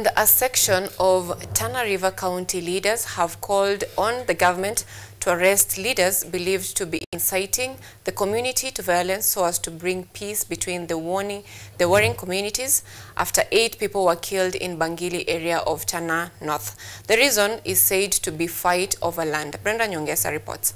A section of Tana River County leaders have called on the government to arrest leaders believed to be inciting the community to violence so as to bring peace between the warring communities after 8 people were killed in Bangili area of Tana North. The reason is said to be fight over land. Brenda Nyongesa reports.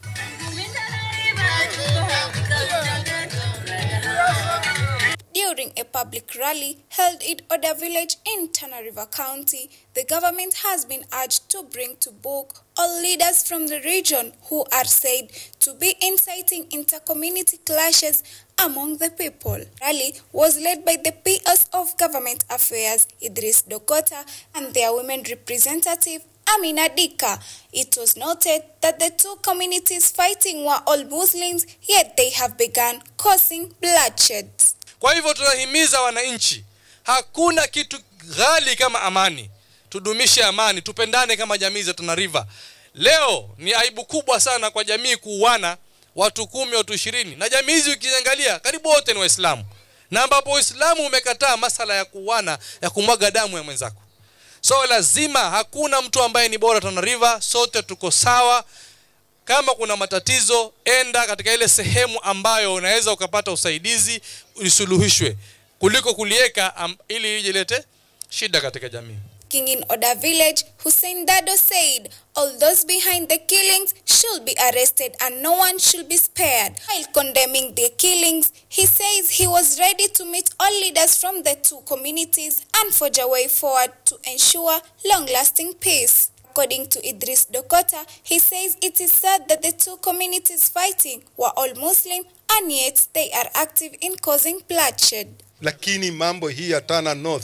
During a public rally held in Oda Village in Tana River County, the government has been urged to bring to book all leaders from the region who are said to be inciting inter-community clashes among the people. Rally was led by the PS of Government Affairs, Idris Dokota, and their women representative, Amina Dika. It was noted that the two communities fighting were all Muslims, yet they have begun causing bloodshed. Kwa hivyo tunahimiza wananchi, hakuna kitu ghali kama amani. Tudumishe amani, tupendane kama jamii za Tana River. Leo ni aibu kubwa sana kwa jamii kuuana watu 10, watu 20. Na jamii hizi ukiangalia karibu wote ni Waislamu. Na ambapo Uislamu umekataa masala ya kuuana, ya kumwaga damu ya mwenzako. So lazima, hakuna mtu ambaye ni bora Tana River, sote tuko sawa. Kama kuna matatizo, enda katika ile sehemu ambayo unaweza ukapata usaidizi, usuluhishwe, kuliko kulieka ili ijilete shida katika jamii. King in Oda Village, Hussein Dado said all those behind the killings should be arrested and no one should be spared. While condemning the killings, he says he was ready to meet all leaders from the two communities and forge a way forward to ensure long-lasting peace. According to Idris Dokota, he says it is sad that the two communities fighting were all Muslim and yet they are active in causing bloodshed. Lakini mambo hii ya Tana North,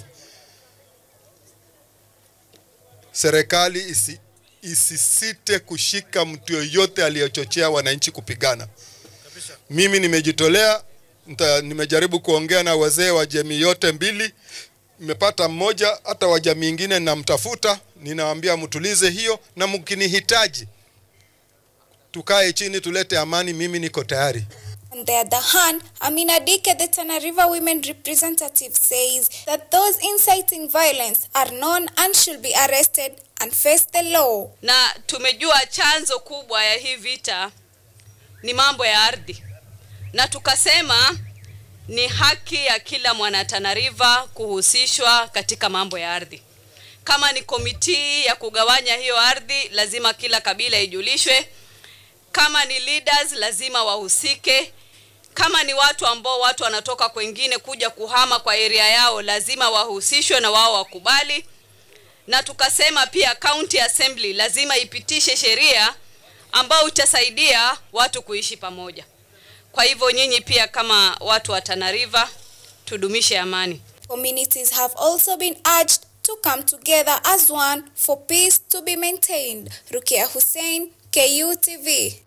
serikali isisite kushika mtu yoyote aliyochochea wananchi kupigana. Mimi nimejitolea, nimejaribu kuongea na wazee wa jamii yote mbili. Nimepata mmoja, hata wa jamii nyingine namtafuta, ninawaambia mtulize hiyo, na mkinihitaji tukae chini tulete amani, mimi niko tayari. On the other hand, Amina Dika, the Tana River women representative, says that those inciting violence are known and should be arrested and face the law. Na tumejua chanzo kubwa ya hii vita ni mambo ya ardhi. Na tukasema ni haki ya kila mwana Tana River kuhusishwa katika mambo ya ardhi. Kama ni komiti ya kugawanya hiyo ardhi, lazima kila kabila ijulishwe. Kama ni leaders, lazima wahusike. Kama ni watu ambao watu wanatoka kwingine kuja kuhama kwa area yao, lazima wahusishwe na wao wakubali. Na tukasema pia county assembly lazima ipitishe sheria ambao itasaidia watu kuishi pamoja. Kwa hivyo nyinyi pia kama watu wa Tana River, tudumishe amani. Communities have also been urged to come together as one for peace to be maintained. Rukia Hussein, KUTV.